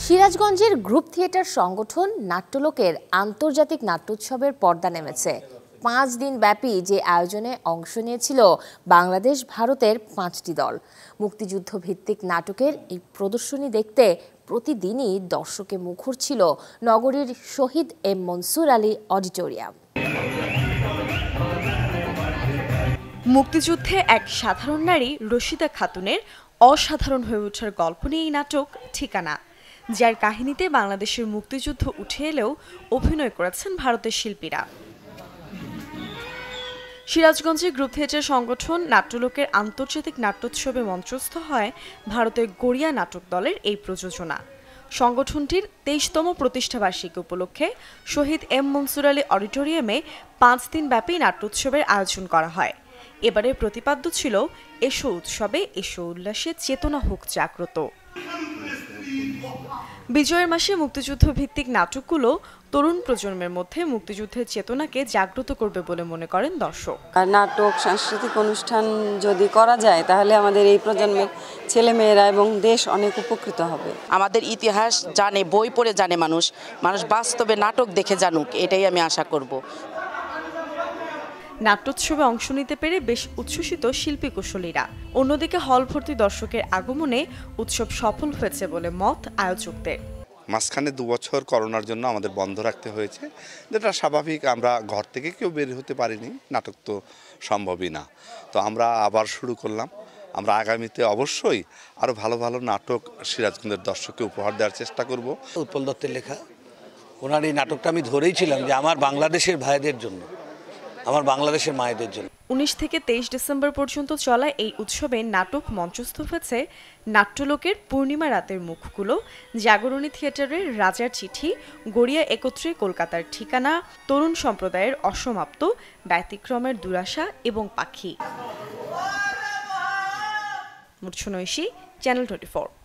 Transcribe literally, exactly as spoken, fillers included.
সিরাজগঞ্জের group theatre সংগঠন নাট্যলোকের আন্তর্জাতিক নাট্যোৎসবের পর্দা নেমেছে। পাঁচ দিন ব্যাপী যে আয়োজনে অংশ নিয়েছিল বাংলাদেশ ভারতের পাঁচটি দল। মুক্তিযুদ্ধ ভিত্তিক নাটকের এই প্রদর্শনী দেখতে প্রতিদিনই দর্শকে মুখর ছিল নগরীর শহীদ এম মনসুর আলী অডিটোরিয়াম। মুক্তিযুদ্ধে এক সাধারণ নারী রশিদা খাতুনের অসাধারণ হয়ে ওঠার গল্প নিয়ে এই নাটক ঠিকানা, যার কাহিনীতে বাংলাদেশের মুক্তিযুদ্ধ উঠে এলেও অভিনয় করেছেন ভারতের শিল্পীরা। সিরাজগঞ্জে গ্রুপ থিয়েটার সংগঠন নাট্যলোকের আন্তর্জাতিক নাট্যোৎসবে মঞ্চস্থ হয় ভারতের গড়িয়া নাটক দলের এই প্রযোজনা। সংগঠনটির তেইশতম প্রতিষ্ঠাবার্ষিকী উপলক্ষে শহীদ এম মনসুর আলী অডিটোরিয়ামে পাঁচ দিন ব্যাপী নাট্যোৎসবের আয়োজন করা হয়। এবারে প্রতিপাদ্য ছিল এসো উৎসবে এসো উল্লাসে চেতনা হোক জাগ্রত। বিজয়ের মাসে মুক্তিযুদ্ধ ভিত্তিক নাটকগুলো তরুণ প্রজন্মের মধ্যে মুক্তিযুদ্ধের চেতনাকে জাগ্রত করবে বলে মনে করেন দর্শক। নাটক সাংস্কৃতিক অনুষ্ঠান যদি করা যায় তাহলে আমাদের এই প্রজন্মের ছেলেমেয়েরা এবং দেশ অনেক উপকৃত হবে। আমাদের ইতিহাস জানে, বই পড়ে জানে মানুষ, মানুষ বাস্তবে নাটক দেখে জানুক, এটাই আমি আশা করব। নাট্যোৎসবে অংশ নিতে পেরে বেশ উচ্ছ্বসিত শিল্পী কুশলীরা। অন্যদিকে হল ভর্তি দর্শকের আগমনে উৎসব সফল হয়েছে বলে মত আয়োজকদের। মাঝখানে দু বছর করোনার জন্য আমাদের বন্ধ রাখতে হয়েছে, যেটা স্বাভাবিক। আমরা ঘর থেকে কেউ বের হতে পারিনি, নাটক তো সম্ভবই না। তো আমরা আবার শুরু করলাম। আমরা আগামীতে অবশ্যই আরও ভালো ভালো নাটক সিরাজগঞ্জের দর্শককে উপহার দেওয়ার চেষ্টা করব। উৎপল দত্তের লেখা ওনার এই নাটকটা আমি ধরেইছিলাম যে আমার বাংলাদেশের ভাইদের জন্য, আমার বাংলাদেশের মায়েদের জন্য। উনিশ থেকে তেইশ ডিসেম্বর পর্যন্ত চলা এই উৎসবে নাটক মঞ্চস্থ হয়েছে নাট্যলোকের পূর্ণিমা রাতের মুখগুলো, জাগরণী থিয়েটারের রাজার চিঠি, গড়িয়া একত্রে কলকাতার ঠিকানা, তরুণ সম্প্রদায়ের অসমাপ্ত, ব্যতিক্রমের দুরাশা এবং পাখি। মূর্ছনা ঐশী, চ্যানেল টোয়েন্টি ফোর।